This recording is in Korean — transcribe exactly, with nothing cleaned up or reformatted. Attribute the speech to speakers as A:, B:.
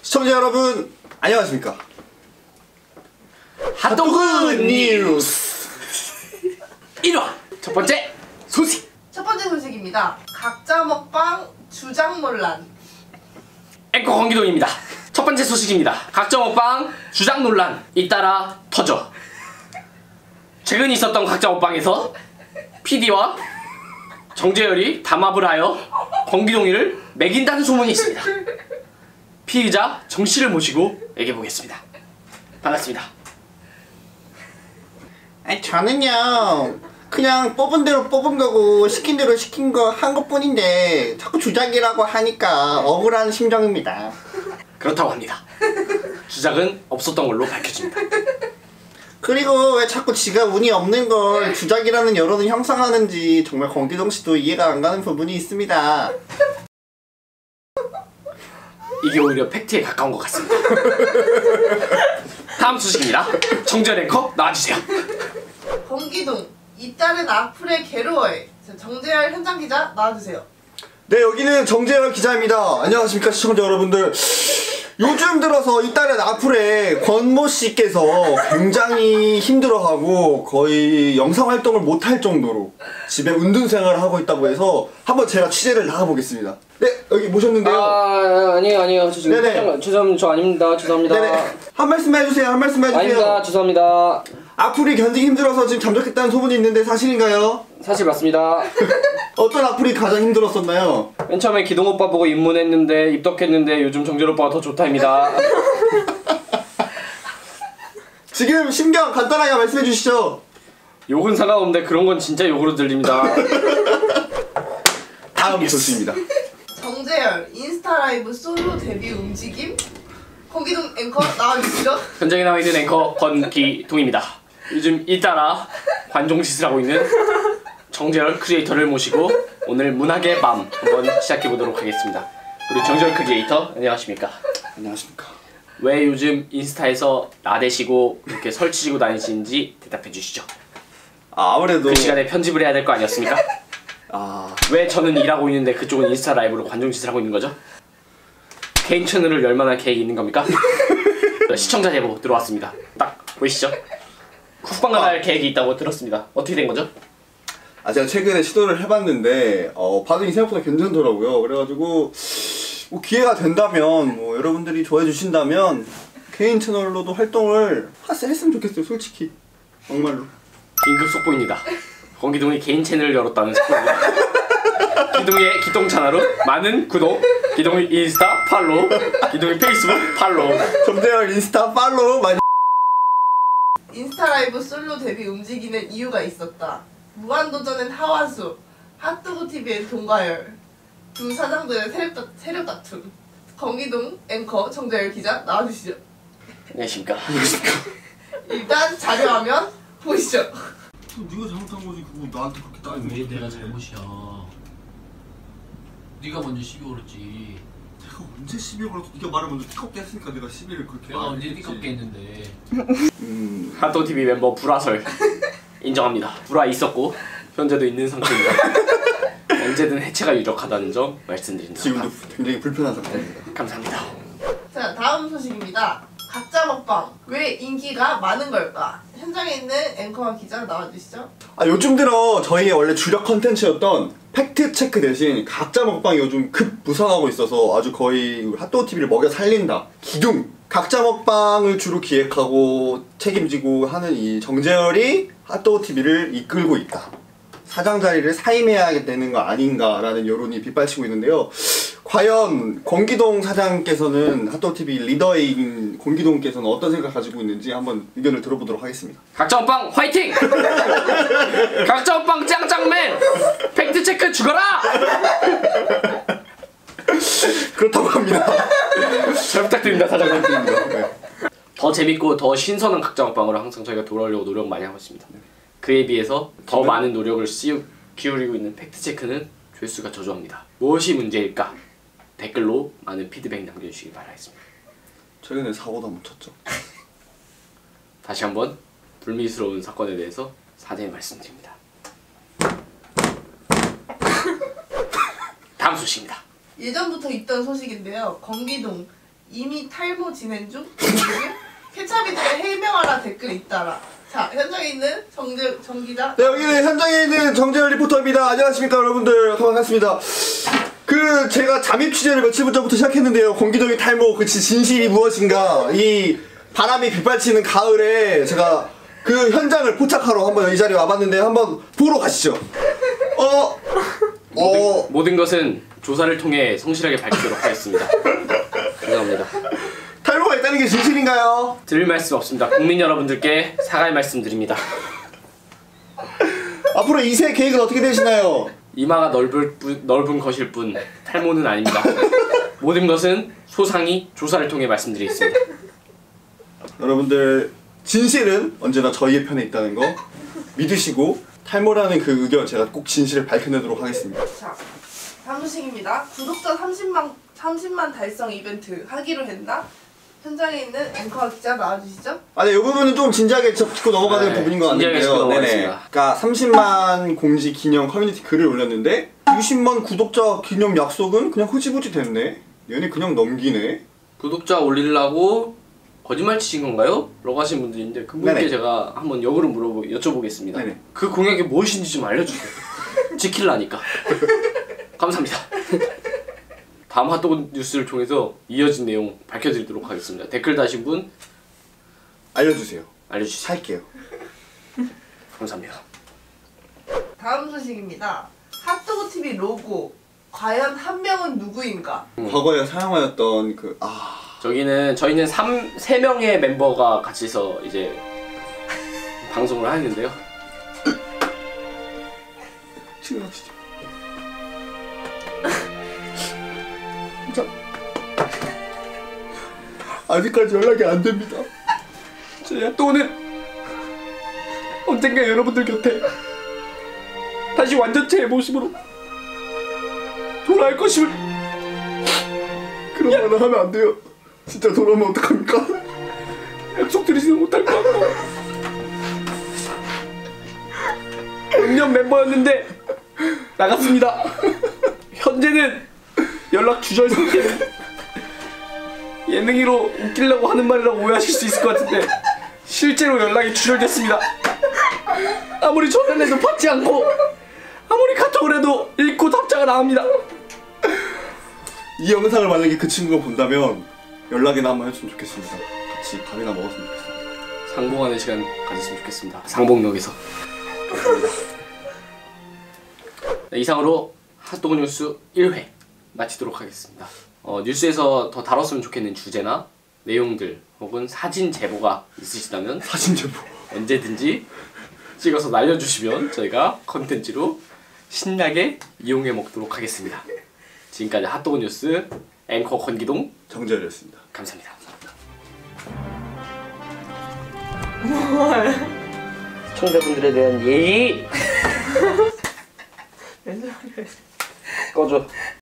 A: 시청자 여러분 안녕하십니까.
B: 핫도그 뉴스 일 화 첫 번째 소식.
C: 첫 번째 소식입니다. 각자 먹방 주장 논란.
B: 앵커 권기동입니다. 첫 번째 소식입니다. 각자 먹방 주장 논란 잇따라 터져. 최근 있었던 각자 먹방에서 피디와 정재열이 담합을 하여 권기동이를 매긴다는 소문이 있습니다. 피의자 정씨를 모시고 얘기해보겠습니다. 반갑습니다.
A: 아니 저는요 그냥 뽑은 대로 뽑은 거고 시킨 대로 시킨 거 한 것뿐인데 자꾸 주작이라고 하니까 억울한 심정입니다.
B: 그렇다고 합니다. 주작은 없었던 걸로 밝혀집니다.
A: 그리고 왜 자꾸 지가 운이 없는 걸 주작이라는 여론을 형성하는지 정말 권기동 씨도 이해가 안 가는 부분이 있습니다.
B: 이게 오히려 팩트에 가까운 것 같습니다. 다음 소식입니다. 정재열 앵커 나와주세요.
C: 권기동 이딸은 악플에 괴로워해. 정재열 현장 기자 나와주세요.
A: 네, 여기는 정재열 기자입니다. 안녕하십니까 시청자 여러분들. 요즘 들어서 이 딸의 악플에 권모 씨께서 굉장히 힘들어하고 거의 영상 활동을 못할 정도로 집에 은둔 생활을 하고 있다고 해서 한번 제가 취재를 나가보겠습니다. 네, 여기 모셨는데요.
B: 아, 아니에요, 아니에요. 저 지금
A: 네네.
B: 죄송합니다. 저 아닙니다. 죄송합니다.
A: 네네. 한 말씀 해주세요. 한 말씀 해주세요.
B: 아닙니다. 죄송합니다.
A: 악플이 견디기 힘들어서 지금 잠적했다는 소문이 있는데 사실인가요?
B: 사실 맞습니다.
A: 어떤 악플이 가장 힘들었었나요?
B: 맨 처음에 기동 오빠 보고 입문했는데 입덕했는데 요즘 정재열 오빠가 더 좋다입니다.
A: 지금 심경 간단하게 말씀해 주시죠.
B: 욕은 상관없는데 그런 건 진짜 욕으로 들립니다.
A: 다음 소식입니다.
C: 정재열 인스타 라이브 솔로 데뷔 움직임. 권기동 앵커 나와주시죠.
B: 현장에 나와 있는 앵커 권기동입니다. 요즘 잇따라 관종짓을 하고 있는 정재열 크리에이터를 모시고 오늘 문학의 밤 한번 시작해보도록 하겠습니다. 그리고 정재열 크리에이터 안녕하십니까.
A: 안녕하십니까.
B: 왜 요즘 인스타에서 나대시고 이렇게 설치시고 다니시는지 대답해 주시죠.
A: 아, 아무래도
B: 그 시간에 편집을 해야 될 거 아니었습니까?
A: 아,
B: 왜 저는 일하고 있는데 그쪽은 인스타 라이브로 관종짓을 하고 있는 거죠? 개인 채널을 열 만한 계획이 있는 겁니까? 시청자 제보 들어왔습니다. 딱 보이시죠? 후방가 날 계획이 있다고 들었습니다. 어떻게 된 거죠?
A: 아 제가 최근에 시도를 해봤는데 어, 반응이 생각보다 괜찮더라고요. 그래가지고 뭐 기회가 된다면 뭐 여러분들이 좋아해 주신다면 개인 채널로도 활동을 하세 했으면 좋겠어요. 솔직히 정말로.
B: 긴급 속보입니다. 권기동이 개인 채널을 열었다는 속보입니다. 기동의 기동 채널로 많은 구독, 기동의 인스타 팔로우, 기동의 페이스북 팔로우.
A: 정재열 인스타 팔로우 많이.
C: 인스타 라이브 솔로 데뷔 움직이는 이유가 있었다. 무한도전엔 하완수, 핫도그 티비엔 동가열. 두 사장들의 세력, 다, 세력 다툼. 권기동 앵커 정재열 기자 나와주시죠.
B: 안녕하십니까.
C: 일단 자료화면 보시죠.
A: 네가 잘못한 거지. 그거 나한테 그렇게 따지는
D: 왜 내가 잘못이야. 네가 먼저 시비 걸었지.
A: 내가 언제 시비 걸었어? 네가 말을 먼저 띠껍게 했으니까 내가 시비를 그렇게
D: 내가 언제 띠껍게 했는데.
A: 음...
B: 핫도그티비 멤버 불화설 인정합니다. 불화 있었고 현재도 있는 상태입니다. 언제든 해체가 유력하다는 점 말씀드립니다.
A: 지금도 굉장히 불편한 상태입니다.
B: 감사합니다.
C: 자, 다음 소식입니다. 각자 먹방 왜 인기가 많은 걸까? 현장에 있는 앵커와 기자 나와주시죠.
A: 아 요즘 들어 저희의 원래 주력 컨텐츠였던 팩트체크 대신 각자 먹방이 요즘 급부상하고 있어서 아주 거의 핫도그티비를 먹여 살린다. 기둥! 각자 먹방을 주로 기획하고 책임지고 하는 이 정재열이 핫도그티비를 이끌고 있다. 사장 자리를 사임해야 되는 거 아닌가라는 여론이 빗발치고 있는데요. 과연 권기동 사장께서는 핫도그티비 리더인 권기동께서는 어떤 생각 가지고 있는지 한번 의견을 들어보도록 하겠습니다.
B: 각자 먹방 화이팅! 각자 먹방 짱짱맨! 팩트체크 죽어라!
A: 그렇다고 합니다.
B: 잘 부탁드립니다 사장님.
A: 네.
B: 더 재밌고 더 신선한 각자 먹방으로 항상 저희가 돌아오려고 노력 많이 하고 있습니다. 그에 비해서 더 많은 노력을 씌우, 기울이고 있는 팩트체크는 조회수가 저조합니다. 무엇이 문제일까? 댓글로 많은 피드백 남겨주시기 바라겠습니다.
A: 최근에 사고도 한번 쳤죠.
B: 다시 한번 불미스러운 사건에 대해서 사죄의 말씀드립니다. 다음 소식입니다.
C: 예전부터 있던 소식인데요. 권기동 이미 탈모 진행 중? 케찹이들의 해명하라 댓글 잇따라. 자, 현장에 있는 정재, 정 기자.
A: 네, 여기는 현장에 있는 정재열 리포터입니다. 안녕하십니까 여러분들. 반갑습니다. 그 제가 잠입 취재를 며칠 전부터 시작했는데요. 공기적인 탈모 그 지- 진실이 무엇인가, 이 바람이 빗발치는 가을에 제가 그 현장을 포착하러 한번 이 자리에 와봤는데 한번 보러 가시죠. 어, 어,
B: 모든 것은 조사를 통해 성실하게 밝히도록 하겠습니다. 감사합니다.
A: 탈모가 있다는 게 진실인가요?
B: 드릴 말씀 없습니다. 국민 여러분들께 사과의 말씀드립니다.
A: 앞으로 이 세 계획은 어떻게 되시나요?
B: 이마가 넓을 뿐, 넓은 것일 뿐 탈모는 아닙니다. 모든 것은 소상히 조사를 통해 말씀드리겠습니다.
A: 여러분들, 진실은 언제나 저희의 편에 있다는 거 믿으시고 탈모라는 그 의견 제가 꼭 진실을 밝혀내도록 하겠습니다.
C: 자, 다음 소식입니다. 구독자 삼십만, 삼십만 달성 이벤트 하기로 했나? 현장에 있는 앵커 기자 나와주시죠.
A: 아, 네, 이 부분은 좀 진지하게 짚고 넘어가는
B: 네,
A: 부분인 것
B: 진지하게 짚고
A: 같은데요.
B: 넘어가겠습니다.
A: 그러니까 삼십만 공지 기념 커뮤니티 글을 올렸는데 육십만 구독자 기념 약속은 그냥 흐지부지 됐네. 얘네 그냥 넘기네.
B: 구독자 올리려고 거짓말 치신 건가요? 라고 하신 분들인데 그분께
A: 네네.
B: 제가 한번 역으로 물어보 여쭤보겠습니다.
A: 네네.
B: 그 공약이 무엇인지 좀 알려주세요. 지킬라니까. 감사합니다. 다음 핫도그 뉴스를 통해서 이어진 내용 밝혀드리도록 하겠습니다. 댓글 다신 분
A: 알려주세요.
B: 알려주세요.
A: 살게요.
B: 감사합니다.
C: 다음 소식입니다. 핫도그티비 로고. 과연 한 명은 누구인가?
B: 음.
A: 과거에 사용하였던 그 아.
B: 저기는 저희는 삼, 세 명의 멤버가 같이서 이제 방송을 하는데요.
A: 지나가시죠. 아직까지 연락이 안 됩니다.
B: 저희 핫도그는 언젠가 여러분들 곁에 다시 완전체의 모습으로 돌아올 것임을
A: 그런 말을 하면 안 돼요. 진짜 돌아오면 어떡합니까?
B: 약속드리지는 못할 것 같고 작년 멤버였는데 나갔습니다. 현재는 연락 주절 상태로 예능이로 웃기려고 하는 말이라고 오해하실 수 있을 것 같은데 실제로 연락이 주절됐습니다. 아무리 전화를 해도 받지 않고 아무리 카톡을 해도 읽고 답장을 안 합니다.
A: 이 영상을 만약에 그 친구가 본다면 연락이나 한번 해줬으면 좋겠습니다. 같이 밥이나 먹었으면 좋겠습니다.
B: 상봉하는 시간 가졌으면 좋겠습니다. 상봉역에서. 네, 이상으로 핫도그 뉴스 일 회 마치도록 하겠습니다. 어, 뉴스에서 더 다뤘으면 좋겠는 주제나 내용들 혹은 사진 제보가 있으시다면
A: 사진 제보.
B: 언제든지 찍어서 날려주시면 저희가 컨텐츠로 신나게 이용해 먹도록 하겠습니다. 지금까지 핫도그 뉴스 앵커 권기동
A: 정재열이었습니다.
B: 감사합니다. 시청자분들에 대한 예의 꺼줘.